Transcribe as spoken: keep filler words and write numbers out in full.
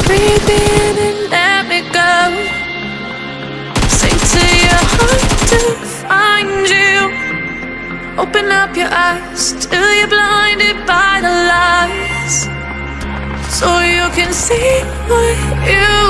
breathe in and let me go. Sing to your heart to find you. Open up your eyes till you're blinded by the lies, so you can see what you